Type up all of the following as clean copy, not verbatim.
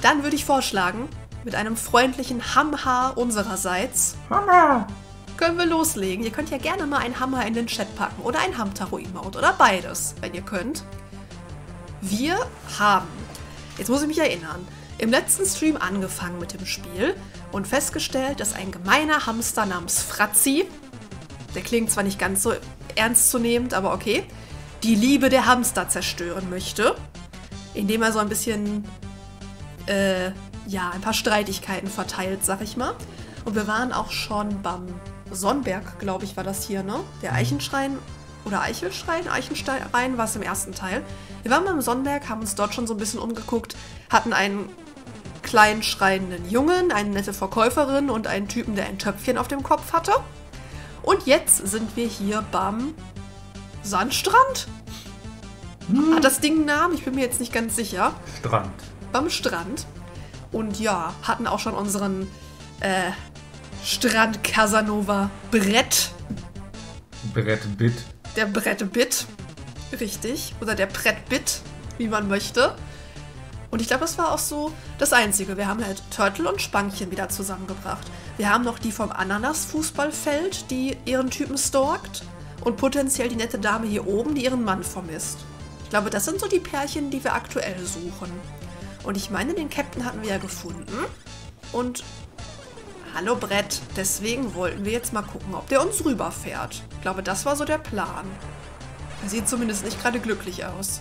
Dann würde ich vorschlagen, mit einem freundlichen Hamha unsererseits Hammer! können wir loslegen. Ihr könnt ja gerne mal einen Hammer in den Chat packen oder ein Hamtaro-Emote oder beides, wenn ihr könnt. Wir haben, jetzt muss ich mich erinnern, im letzten Stream angefangen mit dem Spiel und festgestellt, dass ein gemeiner Hamster namens Fratzi, der klingt zwar nicht ganz so ernstzunehmend, aber okay, die Liebe der Hamster zerstören möchte, indem er so ein bisschen, ein paar Streitigkeiten verteilt, sag ich mal. Und wir waren auch schon beim Sonnberg, glaube ich, war das hier, ne? Der Eichenschrein oder Eichelschrein? Eichenstein war es im ersten Teil. Wir waren beim Sonnberg, haben uns dort schon so ein bisschen umgeguckt, hatten einen kleinen schreienden Jungen, eine nette Verkäuferin und einen Typen, der ein Töpfchen auf dem Kopf hatte. Und jetzt sind wir hier beim Sandstrand? Hat das Ding einen Namen? Ich bin mir jetzt nicht ganz sicher. Strand. Beim Strand. Und ja, hatten auch schon unseren Strand Casanova Brett. Brettbit. Der Brettbit. Richtig. Oder der Brettbit, wie man möchte. Und ich glaube, das war auch so das Einzige. Wir haben halt Turtle und Spankchen wieder zusammengebracht. Wir haben noch die vom Ananas-Fußballfeld, die ihren Typen stalkt. Und potenziell die nette Dame hier oben, die ihren Mann vermisst. Ich glaube, das sind so die Pärchen, die wir aktuell suchen. Und ich meine, den Captain hatten wir ja gefunden. Und hallo Brett, deswegen wollten wir jetzt mal gucken, ob der uns rüberfährt. Ich glaube, das war so der Plan. Er sieht zumindest nicht gerade glücklich aus.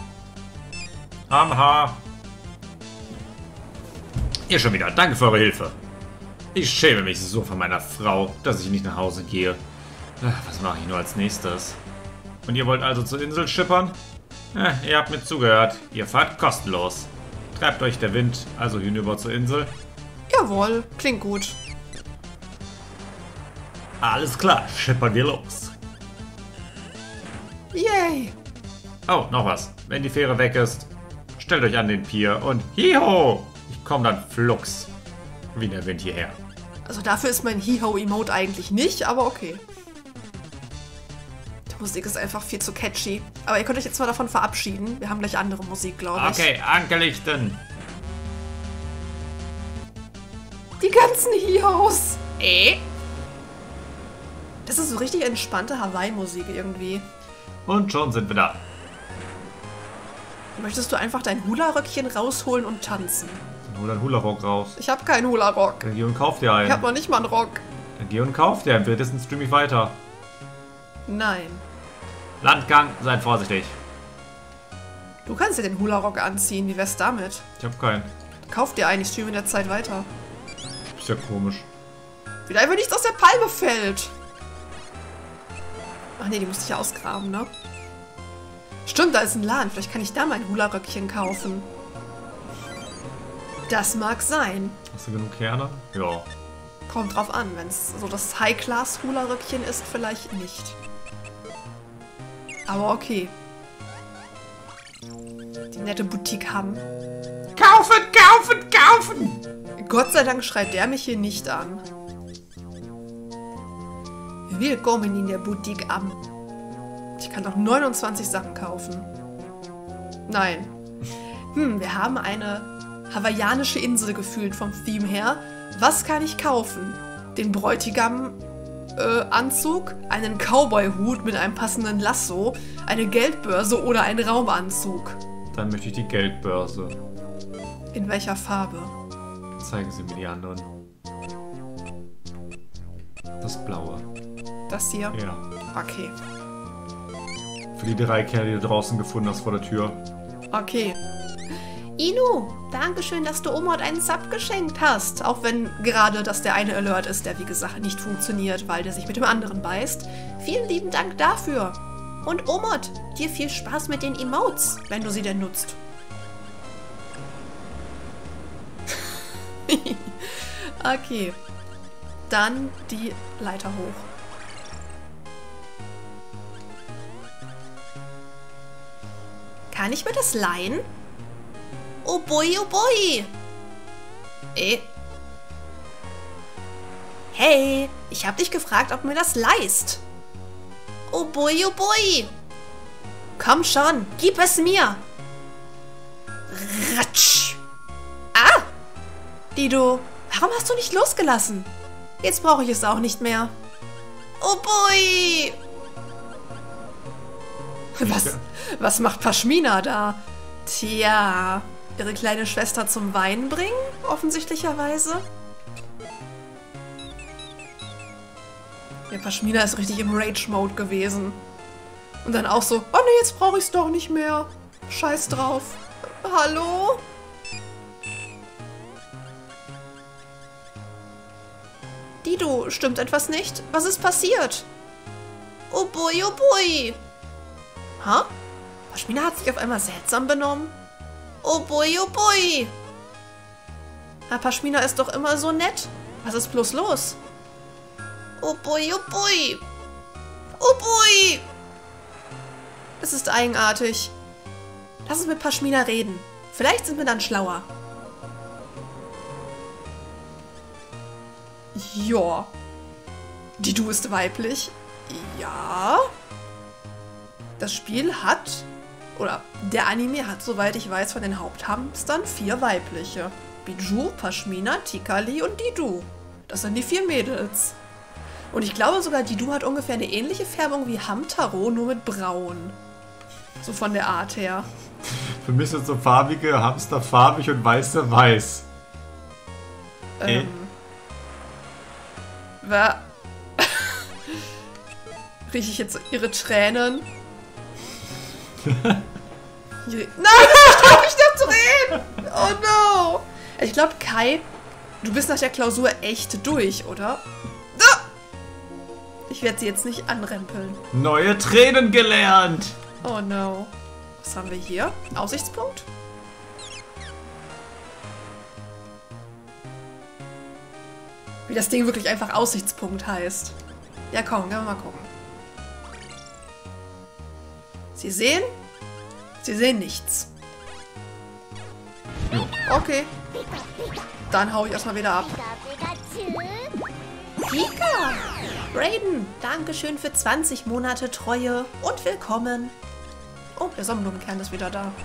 Hamha! Ihr schon wieder, danke für eure Hilfe. Ich schäme mich so von meiner Frau, dass ich nicht nach Hause gehe. Was mache ich nur als nächstes? Und ihr wollt also zur Insel schippern? Ihr habt mir zugehört. Ihr fahrt kostenlos. Treibt euch der Wind also hinüber zur Insel. Jawohl, klingt gut. Alles klar, schippern wir los. Yay! Oh, noch was. Wenn die Fähre weg ist, stellt euch an den Pier und hiho! Ich komme dann flugs wie der Wind hierher. Also dafür ist mein Hiho-Emote eigentlich nicht, aber okay. Die Musik ist einfach viel zu catchy. Aber ihr könnt euch jetzt mal davon verabschieden. Wir haben gleich andere Musik, glaube ich. Okay, Ankerlichten. Die ganzen Hihos. Das ist so richtig entspannte Hawaii-Musik irgendwie. Und schon sind wir da. Möchtest du einfach dein Hula-Röckchen rausholen und tanzen? Dann hol deinen Hula-Rock raus. Ich habe keinen Hula-Rock. Dann geh und kauf dir einen. Ich habe noch nicht mal einen Rock. Dann geh und kauf dir einen. Währenddessen stream ich weiter. Nein. Landgang, seid vorsichtig. Du kannst dir den Hula-Rock anziehen. Wie wär's damit? Ich hab keinen. Kauf dir einen. Ich streame in der Zeit weiter. Ist ja komisch. Wieder einfach nichts aus der Palme fällt. Ach nee, die musste ich ja ausgraben, ne? Stimmt, da ist ein Laden. Vielleicht kann ich da mein Hula-Röckchen kaufen. Das mag sein. Hast du genug Kerne? Ja. Kommt drauf an. Wenn es so das High-Class-Hula-Röckchen ist, vielleicht nicht. Aber okay. Die nette Boutique haben. Kaufen, kaufen, kaufen! Gott sei Dank schreit der mich hier nicht an. Willkommen in der Boutique am. Ich kann doch 29 Sachen kaufen. Nein. Wir haben eine hawaiianische Insel gefühlt vom Theme her. Was kann ich kaufen? Den Bräutigam-Anzug, einen Cowboy-Hut mit einem passenden Lasso, eine Geldbörse oder einen Raumanzug. Dann möchte ich die Geldbörse. In welcher Farbe? Zeigen Sie mir die anderen. Das Blaue. Das hier? Ja. Okay. Für die 3 Kerle, die du draußen gefunden hast vor der Tür. Okay. Inu, dankeschön, dass du Omod einen Sub geschenkt hast. Auch wenn gerade das der eine Alert ist, der wie gesagt nicht funktioniert, weil der sich mit dem anderen beißt. Vielen lieben Dank dafür. Und Omod, dir viel Spaß mit den Emotes, wenn du sie denn nutzt. Okay. Dann die Leiter hoch. Kann ich mir das leihen? Oh boy, oh boy. Hey, ich hab dich gefragt, ob du mir das leihst. Oh boy, oh boy. Komm schon, gib es mir. Ratsch. Ah! Dido, warum hast du nicht losgelassen? Jetzt brauche ich es auch nicht mehr. Oh boy! Was macht Pashmina da? Tja, ihre kleine Schwester zum Weinen bringen? Offensichtlicherweise. Ja, Pashmina ist richtig im Rage-Mode gewesen. Und dann auch so, oh ne, jetzt brauche ich es doch nicht mehr. Scheiß drauf. Hallo? Dido, stimmt etwas nicht? Was ist passiert? Oh boy, oh boy. Ha? Pashmina hat sich auf einmal seltsam benommen. Oh boy, oh boy. Na, Pashmina ist doch immer so nett. Was ist bloß los? Oh boy, oh boy. Oh boy. Es ist eigenartig. Lass uns mit Pashmina reden. Vielleicht sind wir dann schlauer. Ja. Dido ist weiblich. Ja. Das Spiel hat, oder der Anime hat, soweit ich weiß, von den Haupthamstern 4 weibliche. Bijou, Pashmina, Tikali und Dido. Das sind die 4 Mädels. Und ich glaube sogar, Dido hat ungefähr eine ähnliche Färbung wie Hamtaro, nur mit braun. So von der Art her. Für mich sind so farbige Hamster farbig und weiße weiß. Rieche ich jetzt ihre Tränen? Nein, ich traue mich noch zu reden! Oh no! Ich glaube, Kai, du bist nach der Klausur echt durch, oder? Ich werde sie jetzt nicht anrempeln. Neue Tränen gelernt! Oh no. Was haben wir hier? Aussichtspunkt? Wie das Ding wirklich einfach Aussichtspunkt heißt. Ja, komm, gehen wir mal gucken. Sie sehen? Sie sehen nichts. Okay. Dann hau ich erstmal wieder ab. Pika! Raiden, Dankeschön für 20 Monate Treue und willkommen. Oh, der Sonnenblumenkern ist wieder da.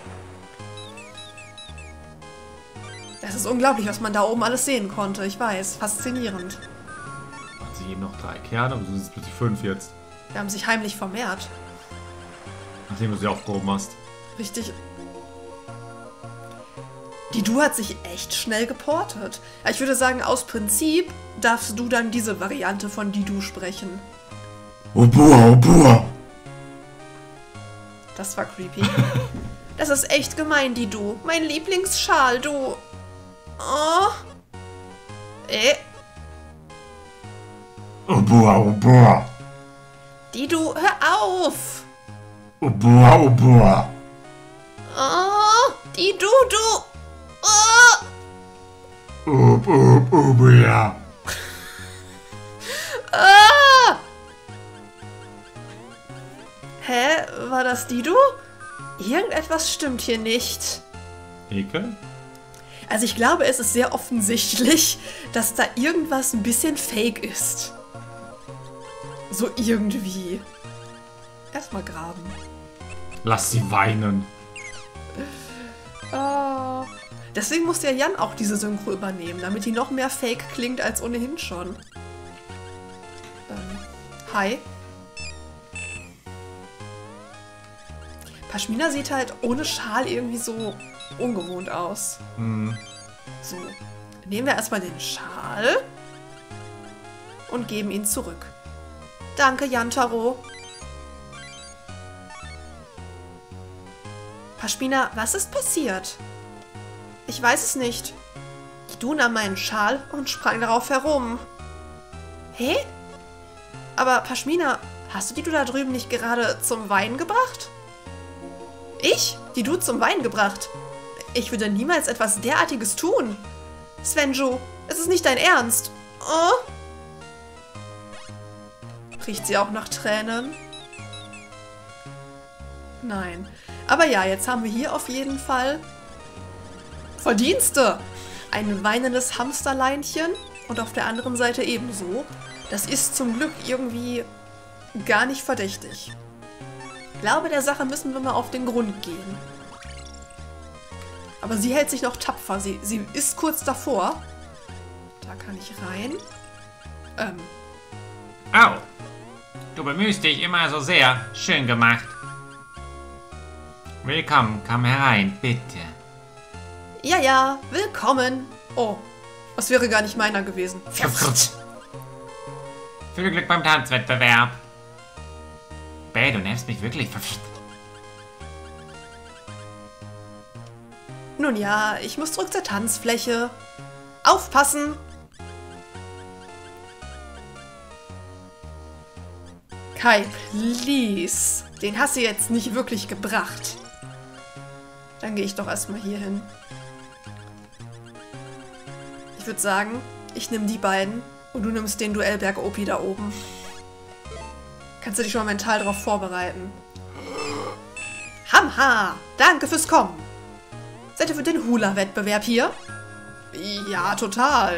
Das ist unglaublich, was man da oben alles sehen konnte. Ich weiß, faszinierend. Ach, sie geben noch 3 Kerne, aber du sind plötzlich 5 jetzt. Wir haben sich heimlich vermehrt. Nachdem du sie aufgehoben hast. Richtig. Dido hat sich echt schnell geportet. Ja, ich würde sagen, aus Prinzip darfst du dann diese Variante von Dido sprechen. Obua, Obua. Das war creepy. Das ist echt gemein, Dido. Mein Lieblingsschal, du. Oh. Obua, Obua. Dido, hör auf. Obua, Obua. Oh, Dido, du. Oh. Obua. Ah! Hä? War das Dido? Irgendetwas stimmt hier nicht. Ekel? Also ich glaube, es ist sehr offensichtlich, dass da irgendwas ein bisschen fake ist. So irgendwie. Erstmal graben. Lass sie weinen. Oh. Deswegen muss der Jan auch diese Synchro übernehmen, damit die noch mehr fake klingt als ohnehin schon. Hi. Pashmina sieht halt ohne Schal irgendwie so ungewohnt aus. Hm. So, nehmen wir erstmal den Schal und geben ihn zurück. Danke, Yantaro. Pashmina, was ist passiert? Ich weiß es nicht. Dido nahm meinen Schal und sprang darauf herum. Hä? Aber Pashmina, hast du Dido da drüben nicht gerade zum Weinen gebracht? Ich? Dido zum Weinen gebracht? Ich würde niemals etwas derartiges tun. Svenjo, es ist nicht dein Ernst. Oh? Riecht sie auch nach Tränen? Nein. Aber ja, jetzt haben wir hier auf jeden Fall Verdienste. Ein weinendes Hamsterleinchen und auf der anderen Seite ebenso. Das ist zum Glück irgendwie gar nicht verdächtig. Ich glaube, der Sache müssen wir mal auf den Grund gehen. Aber sie hält sich noch tapfer. Sie ist kurz davor. Da kann ich rein. Oh, du bemühst dich immer so sehr. Schön gemacht. Willkommen, komm herein, bitte. Ja, ja, willkommen. Oh, das wäre gar nicht meiner gewesen. Viel Glück beim Tanzwettbewerb. Bäh, du nervst mich wirklich. Nun ja, ich muss zurück zur Tanzfläche. Aufpassen! Kai, please. Den hast du jetzt nicht wirklich gebracht. Dann gehe ich doch erstmal hier hin. Ich würde sagen, ich nehme die beiden und du nimmst den Duellberg-Opi da oben. Kannst du dich schon mal mental darauf vorbereiten. Hamha! Danke fürs Kommen. Seid ihr für den Hula-Wettbewerb hier? Ja, total.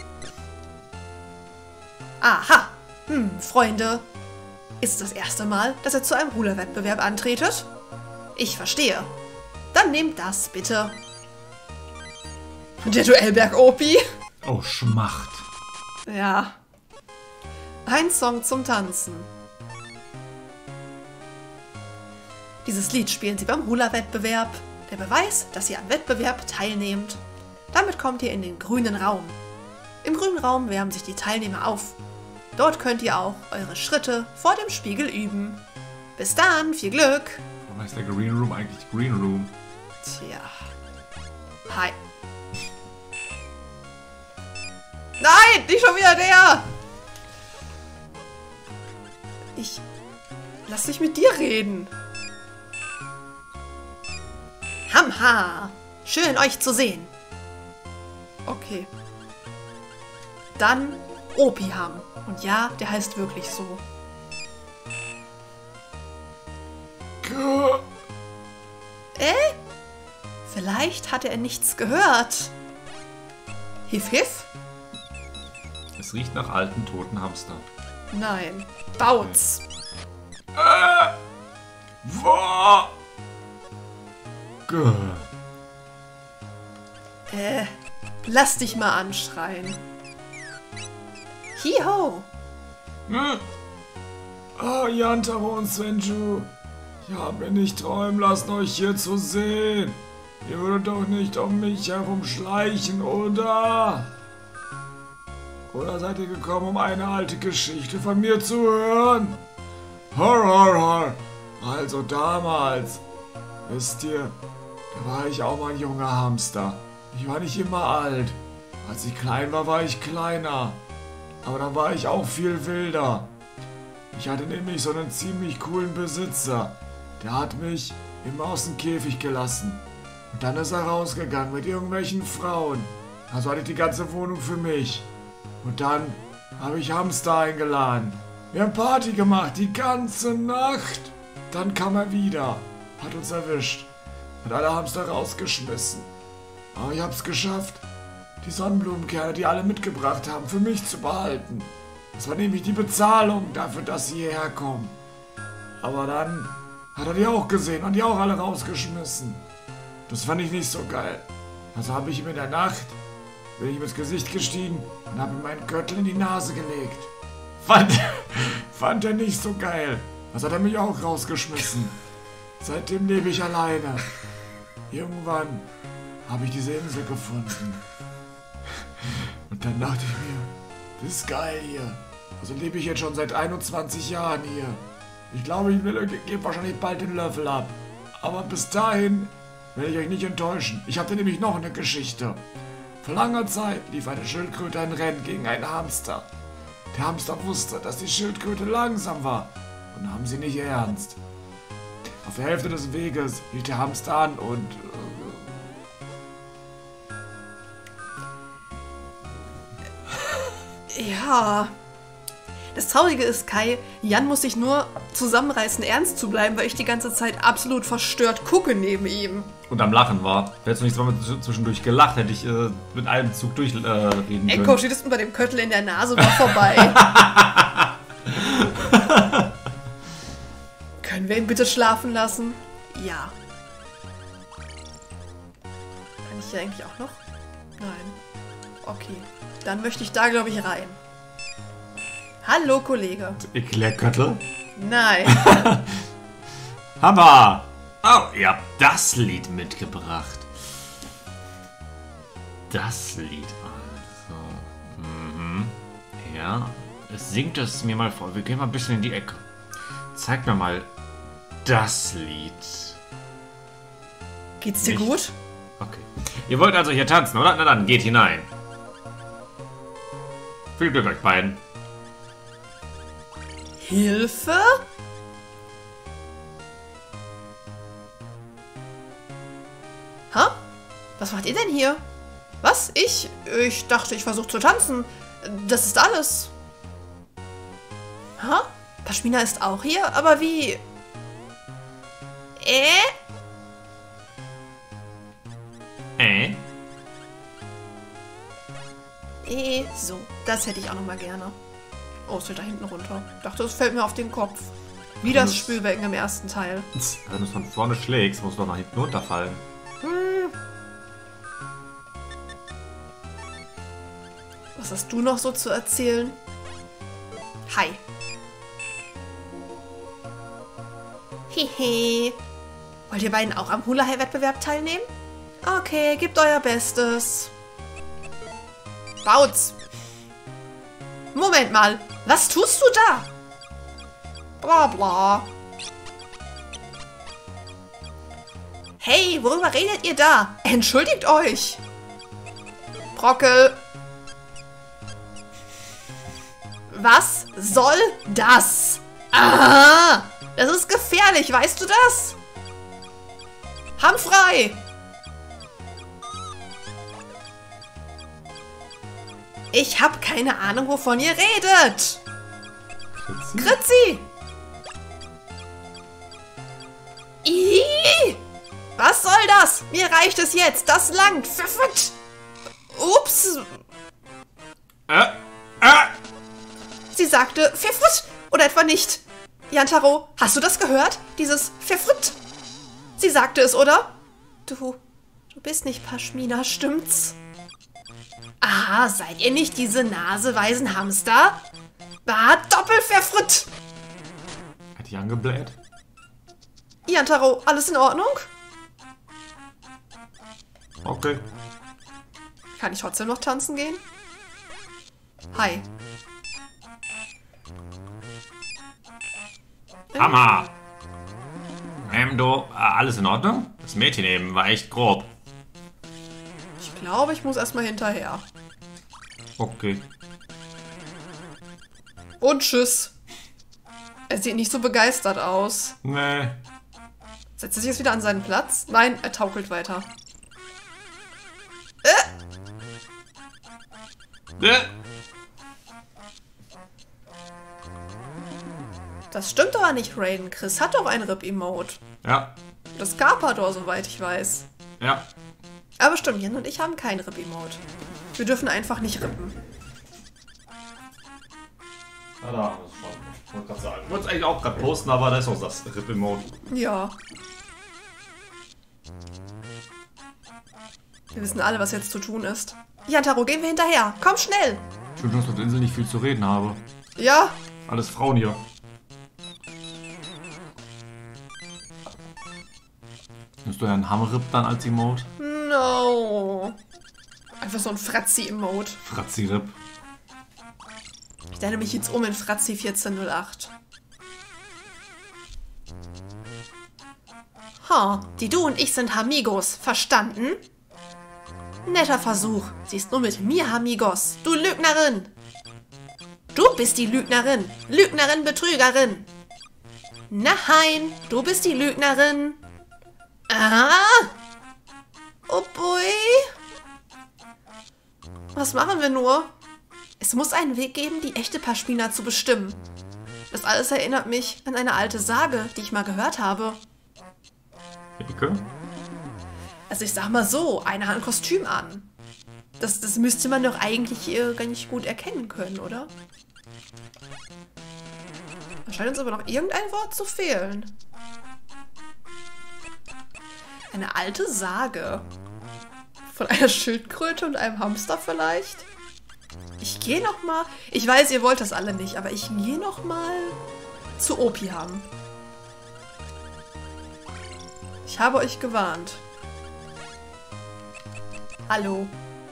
Aha. Freunde. Ist es das erste Mal, dass ihr zu einem Hula-Wettbewerb antretet? Ich verstehe. Dann nehmt das, bitte. Der Duellberg-Opi? Oh, Schmacht. Ja. Ein Song zum Tanzen. Dieses Lied spielen sie beim Hula-Wettbewerb. Der Beweis, dass ihr am Wettbewerb teilnehmt. Damit kommt ihr in den grünen Raum. Im grünen Raum wärmen sich die Teilnehmer auf. Dort könnt ihr auch eure Schritte vor dem Spiegel üben. Bis dann, viel Glück! Warum heißt der Green Room eigentlich Green Room? Tja. Hi. Nein, nicht schon wieder der! Lass dich mit dir reden. Hamha! Schön, euch zu sehen. Okay. Dann Opiham. Und ja, der heißt wirklich so. Vielleicht hatte er nichts gehört. Hif, hif? Es riecht nach alten, toten Hamstern. Nein. Bautz. Wo? Lass dich mal anschreien. Hiho! Ah, Yantaro und Senju. Ich habe mir nicht träumen lassen, euch hier zu sehen. Ihr würdet doch nicht um mich herumschleichen, oder? Oder seid ihr gekommen, um eine alte Geschichte von mir zu hören? Hor, hor, hor. Also damals, wisst ihr, da war ich auch mal ein junger Hamster. Ich war nicht immer alt. Als ich klein war, war ich kleiner. Aber dann war ich auch viel wilder. Ich hatte nämlich so einen ziemlich coolen Besitzer. Der hat mich immer aus dem Käfig gelassen. Und dann ist er rausgegangen mit irgendwelchen Frauen. Also hatte ich die ganze Wohnung für mich. Und dann habe ich Hamster eingeladen. Wir haben Party gemacht, die ganze Nacht. Dann kam er wieder, hat uns erwischt. Hat alle Hamster rausgeschmissen. Aber ich habe es geschafft, die Sonnenblumenkerne, die alle mitgebracht haben, für mich zu behalten. Das war nämlich die Bezahlung dafür, dass sie hierher kommen. Aber dann hat er die auch gesehen und die auch alle rausgeschmissen. Das fand ich nicht so geil. Also habe ich ihm in der Nacht, bin ich ihm ins Gesicht gestiegen und habe ihm meinen Gürtel in die Nase gelegt. Fand er nicht so geil. Das hat er mich auch rausgeschmissen. Seitdem lebe ich alleine. Irgendwann habe ich diese Insel gefunden. Und dann dachte ich mir, das ist geil hier. Also lebe ich jetzt schon seit 21 Jahren hier. Ich glaube, ich gebe wahrscheinlich bald den Löffel ab. Aber bis dahin werde ich euch nicht enttäuschen. Ich hatte nämlich noch eine Geschichte. Vor langer Zeit lief eine Schildkröte ein Rennen gegen einen Hamster. Der Hamster wusste, dass die Schildkröte langsam war und nahm sie nicht ernst. Auf der Hälfte des Weges hielt der Hamster an und... Ja. Das Traurige ist, Kai, Jan muss sich nur zusammenreißen, ernst zu bleiben, weil ich die ganze Zeit absolut verstört gucke neben ihm. Und am Lachen war. Hättest du nicht zweimal zwischendurch gelacht, hätte ich mit einem Zug durchreden können. Enko, steht es bei dem Köttel in der Nase, war vorbei. Können wir ihn bitte schlafen lassen? Ja. hier eigentlich auch noch? Nein. Okay. Dann möchte ich da, glaube ich, rein. Hallo, Kollege. Erklärköttel? Nein. Hammer! Oh, ihr habt das Lied mitgebracht. Das Lied also. Mhm. Ja. Singt es mir mal vor. Wir gehen mal ein bisschen in die Ecke. Zeig mir mal das Lied. Geht's dir Nicht? gut? Okay. Ihr wollt also hier tanzen, oder? Na dann, geht hinein. Viel Glück euch beiden. Hilfe? Ha? Was macht ihr denn hier? Was? Ich? Ich dachte, ich versuche zu tanzen. Das ist alles. Ha? Pashmina ist auch hier? Aber wie? So. Das hätte ich auch noch mal gerne. Oh, es fällt da hinten runter. Ich dachte, es fällt mir auf den Kopf. Wie das Spülbecken im ersten Teil. Wenn du es von vorne schlägst, musst du doch nach hinten runterfallen. Was hast du noch so zu erzählen? Hi. Hehe. Wollt ihr beiden auch am Hula-Wettbewerb teilnehmen? Okay, gebt euer Bestes. Baut's. Moment mal. Was tust du da? Bla bla. Hey, worüber redet ihr da? Entschuldigt euch. Brockel. Was soll das? Ah, das ist gefährlich, weißt du das? Hand frei. Ich habe keine Ahnung, wovon ihr redet. Kritzi. Ih, was soll das? Mir reicht es jetzt. Das langt. Ups. Sie sagte Pfeffrit oder etwa nicht? Jantaro, hast du das gehört? Dieses Pfeffrit? Sie sagte es, oder? Du bist nicht Pashmina, stimmt's? Ah, seid ihr nicht diese naseweisen Hamster? Ah, Doppelpfeffrit! Hat die angebläht? Jantaro, alles in Ordnung? Okay. Kann ich trotzdem noch tanzen gehen? Hi. Hammer! Alles in Ordnung? Das Mädchen eben war echt grob. Ich glaube, ich muss erstmal hinterher. Okay. Und tschüss. Er sieht nicht so begeistert aus. Nee. Setzt er sich jetzt wieder an seinen Platz? Nein, er taukelt weiter. Das stimmt aber nicht, Raiden. Chris hat doch ein Rip-Emote. Ja. Das Carpador, soweit ich weiß. Ja. Aber stimmt, Jan und ich haben kein Rip-Emote. Wir dürfen einfach nicht rippen. Ja, da haben wir es schon. Ich wollte gerade sagen. Ich wollte es eigentlich auch gerade posten, aber da ist auch das Rip-Emote. Ja. Wir wissen alle, was jetzt zu tun ist. Jantaro, gehen wir hinterher. Komm schnell. Schön, dass ich auf der Insel nicht viel zu reden habe. Ja. Alles Frauen hier. Nimmst du ja einen Hammerrip dann als Emote? No. Einfach so ein Fratzi-Emote. Fratzi-Rip. Ich nenne mich jetzt um in Fratzi 1408. Die Du und ich sind Hamigos. Verstanden? Netter Versuch. Sie ist nur mit mir Hamigos. Du Lügnerin. Du bist die Lügnerin. Lügnerin, Betrügerin. Nein, du bist die Lügnerin. Oh boy. Was machen wir nur? Es muss einen Weg geben, die echte Pashmina zu bestimmen. Das alles erinnert mich an eine alte Sage, die ich mal gehört habe. Ecke? Also ich sag mal so, einer hat ein Kostüm an. Das müsste man doch eigentlich gar nicht gut erkennen können, oder? Da scheint uns aber noch irgendein Wort zu fehlen. Eine alte Sage. Von einer Schildkröte und einem Hamster vielleicht? Ich gehe noch mal. Ich weiß, ihr wollt das alle nicht, aber ich gehe noch mal zu Opiham. Ich habe euch gewarnt. Hallo.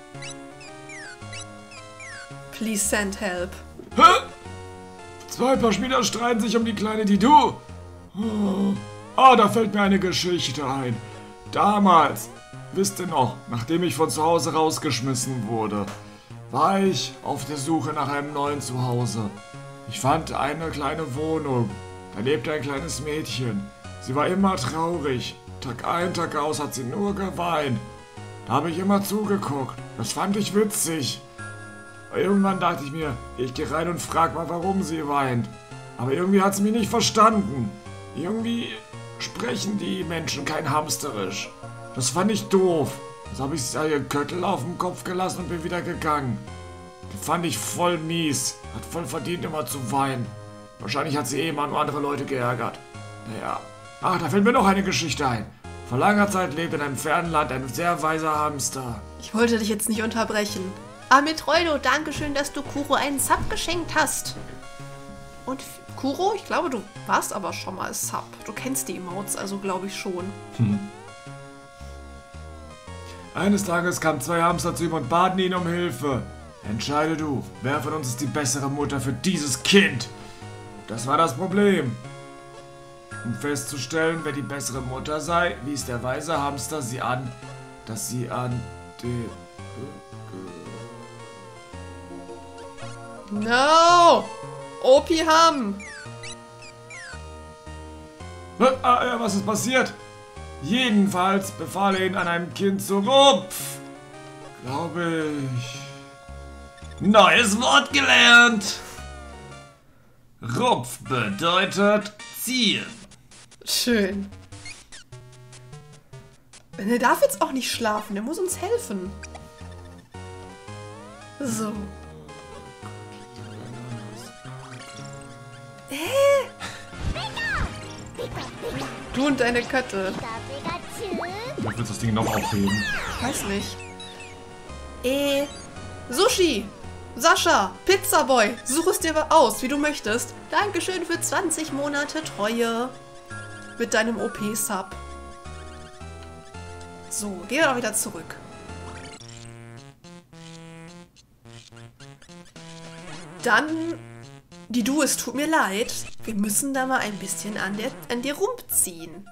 Please send help. Hä? Zwei Paar Spieler streiten sich um die kleine Didu. Oh. Ah, da fällt mir eine Geschichte ein. Damals, wisst ihr noch, nachdem ich von zu Hause rausgeschmissen wurde, war ich auf der Suche nach einem neuen Zuhause. Ich fand eine kleine Wohnung. Da lebte ein kleines Mädchen. Sie war immer traurig. Tag ein, Tag aus hat sie nur geweint. Da habe ich immer zugeguckt. Das fand ich witzig. Irgendwann dachte ich mir, ich gehe rein und frag mal, warum sie weint. Aber irgendwie hat sie mich nicht verstanden. Irgendwie sprechen die Menschen kein Hamsterisch. Das fand ich doof. Also habe ich ihr Köttel auf den Kopf gelassen und bin wieder gegangen. Die fand ich voll mies. Hat voll verdient, immer zu weinen. Wahrscheinlich hat sie immer nur andere Leute geärgert. Naja. Ach, da fällt mir noch eine Geschichte ein. Vor langer Zeit lebt in einem fernen Land ein sehr weiser Hamster. Ich wollte dich jetzt nicht unterbrechen. Aber Metroido, dankeschön, dass du Kuro einen Sub geschenkt hast. Und Kuro, ich glaube, du warst aber schon mal Sub. Du kennst die Emotes, also glaube ich schon. Eines Tages kamen zwei Hamster zu ihm und baten ihn um Hilfe. Entscheide du, wer von uns ist die bessere Mutter für dieses Kind? Das war das Problem. Um festzustellen, wer die bessere Mutter sei, wies der weise Hamster sie an, dass sie an die... No! Opiham! Was ist passiert? Jedenfalls befahl er ihn an einem Kind zu Rupf. Glaube ich. Neues Wort gelernt. Rupf bedeutet ziehen. Schön. Der darf jetzt auch nicht schlafen, der muss uns helfen. So. Du und deine Köttel. Ich will das Ding noch aufheben. Weiß nicht. Sushi, Sascha, Pizzaboy, such es dir aus, wie du möchtest. Dankeschön für 20 Monate Treue. Mit deinem OP-Sub. So, geh doch wieder zurück. Dann, Didu, es tut mir leid. Wir müssen da mal ein bisschen an dir rumziehen.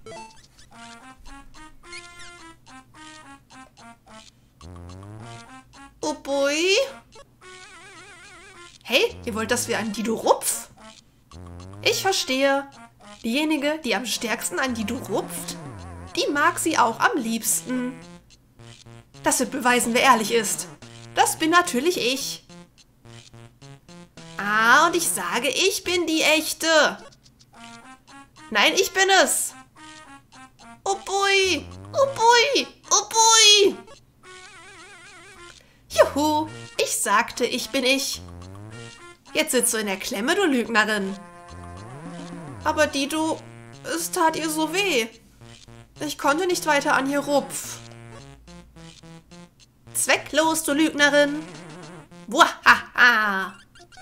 Oh boy. Hey, ihr wollt, dass wir an Didu rupf? Ich verstehe. Diejenige, die am stärksten an Didu rupft, die mag sie auch am liebsten. Das wird beweisen, wer ehrlich ist. Das bin natürlich ich. Ah, und ich sage, ich bin die Echte. Nein, ich bin es. Oh boy. Oh boy. Oh boy. Juhu, ich sagte, ich bin ich. Jetzt sitzt du in der Klemme, du Lügnerin. Aber Didu, es tat ihr so weh. Ich konnte nicht weiter an ihr rupf. Zwecklos, du Lügnerin. Wahaha.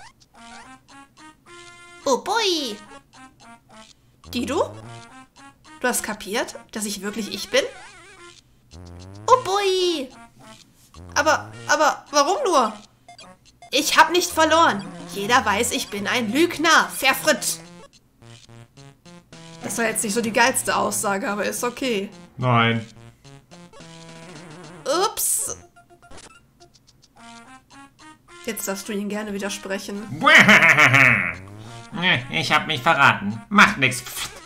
Oh boy. Didu? Du hast kapiert, dass ich wirklich ich bin? Oh boy. Aber warum nur? Ich hab nicht verloren. Jeder weiß, ich bin ein Lügner. Verfritt. Das war jetzt nicht so die geilste Aussage, aber ist okay. Nein. Ups. Jetzt darfst du ihn gerne widersprechen. Ich hab mich verraten. Macht nix.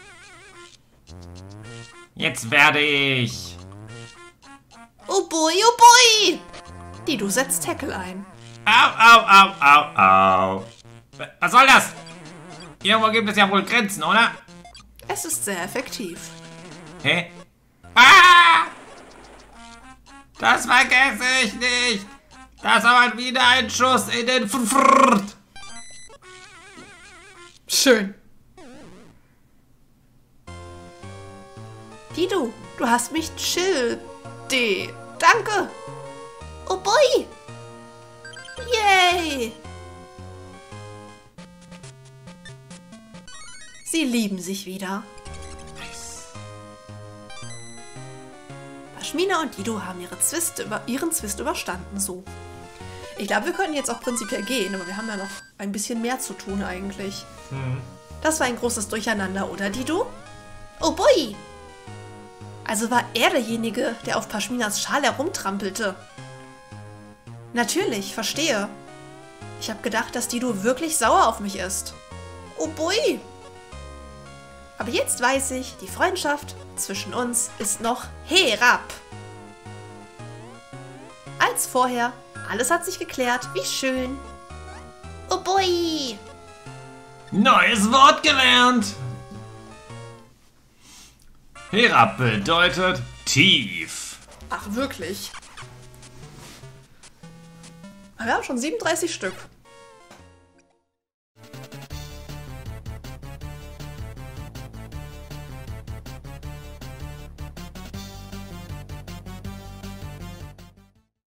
Jetzt werde ich... Oh boy, oh boy. Didu setzt Tackle ein. Au, au, au, au, au. Was soll das? Irgendwo gibt es ja wohl Grenzen, oder? Es ist sehr effektiv. Hä? Ah! Das vergesse ich nicht. Das war wieder ein Schuss in den Frrrt. Schön. Didu, du hast mich Danke! Oh boy! Yay! Sie lieben sich wieder. Pashmina und Dido haben ihren Zwist überstanden, so. Ich glaube, wir können jetzt auch prinzipiell gehen, aber wir haben ja noch ein bisschen mehr zu tun eigentlich. Das war ein großes Durcheinander, oder Dido? Oh boy! Also war er derjenige, der auf Pashminas Schal herumtrampelte. Natürlich, verstehe. Ich habe gedacht, dass Dido wirklich sauer auf mich ist. Oh boy! Aber jetzt weiß ich, die Freundschaft zwischen uns ist noch herab. Als vorher, alles hat sich geklärt, wie schön. Oh boy! Neues Wort gelernt! Herab bedeutet tief. Ach, wirklich? Wir haben schon 37 Stück.